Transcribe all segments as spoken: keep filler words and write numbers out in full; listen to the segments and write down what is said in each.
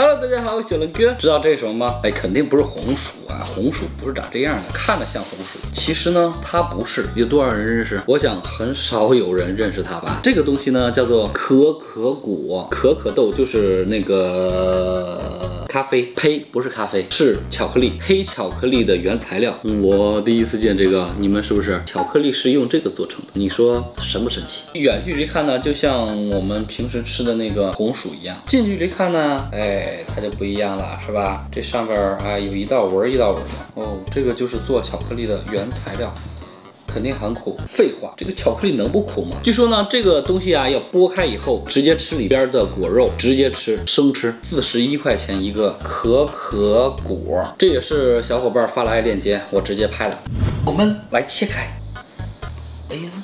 Hello， 大家好，我是小龙哥。知道这是什么吗？哎，肯定不是红薯啊，红薯不是长这样的，看着像红薯，其实呢，它不是。有多少人认识？我想很少有人认识它吧。这个东西呢，叫做可可果，可可豆就是那个咖啡，呸，不是咖啡，是巧克力，黑巧克力的原材料。我第一次见这个，你们是不是？巧克力是用这个做成的，你说神不神奇？远距离看呢，就像我们平时吃的那个红薯一样；近距离看呢，哎，它就不一样了，是吧？这上边啊有一道纹一道纹的哦，这个就是做巧克力的原材料。肯定很苦。废话，这个巧克力能不苦吗？据说呢，这个东西啊，要剥开以后直接吃里边的果肉，直接吃生吃，四十一块钱一个可可果。这也是小伙伴发来链接，我直接拍的。我们来切开。哎呀，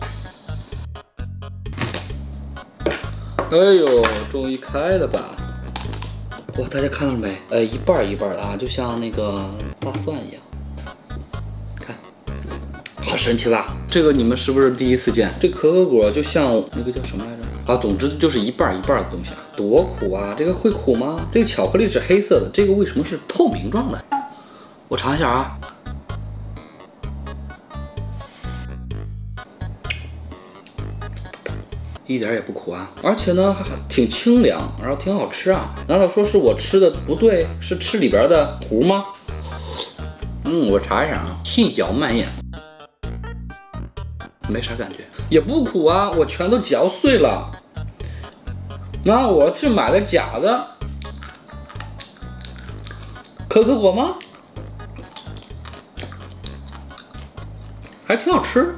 哎呦，终于开了吧！哇，大家看到了没？呃，一半一半的啊，就像那个大蒜一样。好神奇吧？这个你们是不是第一次见？这可可果就像那个叫什么来着？啊，总之就是一半一半的东西啊，多苦啊！这个会苦吗？这个巧克力是黑色的，这个为什么是透明状的？我尝一下啊。一点也不苦啊，而且呢还挺清凉，然后挺好吃啊。难道说是我吃的不对，是吃里边的糊吗？嗯，我查一下啊，细嚼慢咽。没啥感觉，也不苦啊，我全都嚼碎了。那我是买了假的可可果吗？还挺好吃。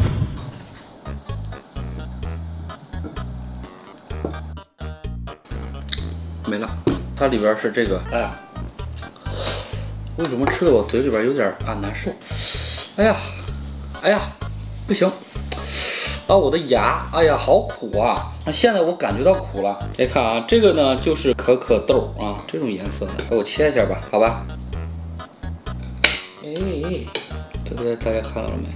没了，它里边是这个，哎呀，为什么吃的我嘴里边有点啊难受？哎呀，哎呀。不行啊！我的牙，哎呀，好苦啊！现在我感觉到苦了。来看啊，这个呢就是可可豆啊，这种颜色的，给我切一下吧，好吧？哎，对不对？大家看到了没？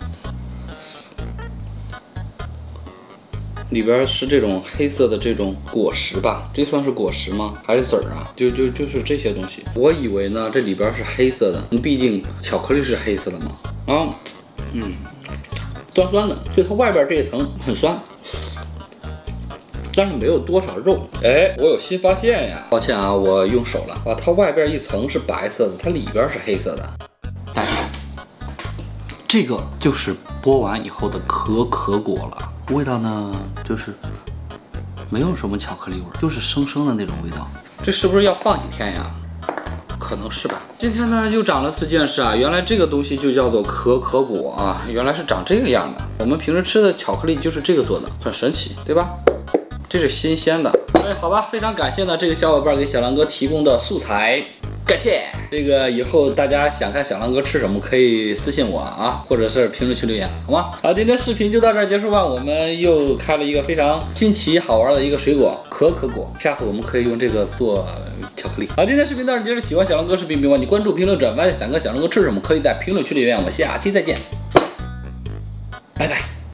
里边是这种黑色的这种果实吧？这算是果实吗？还是籽儿啊？就就就是这些东西。我以为呢，这里边是黑色的，毕竟巧克力是黑色的嘛。啊，嗯。酸酸的，就它外边这一层很酸，但是没有多少肉。哎，我有新发现呀！抱歉啊，我用手了。啊，它外边一层是白色的，它里边是黑色的。大家看，这个就是剥完以后的可可果了，味道呢就是没有什么巧克力味，就是生生的那种味道。这是不是要放几天呀？可能是吧。今天呢又长了四件事啊，原来这个东西就叫做可可果啊，原来是长这个样的。我们平时吃的巧克力就是这个做的，很神奇，对吧？这是新鲜的。哎，好吧，非常感谢呢这个小伙伴给小狼哥提供的素材，感谢。这个以后大家想看小狼哥吃什么，可以私信我啊，或者是评论区留言，好吗？好，今天视频就到这儿结束吧。我们又开了一个非常新奇好玩的一个水果可可果，下次我们可以用这个做巧克力。好，今天视频到这儿结束，喜欢小狼哥视频别忘记关注、评论、转发。想跟小狼哥吃什么，可以在评论区留言。我们下期再见，拜拜。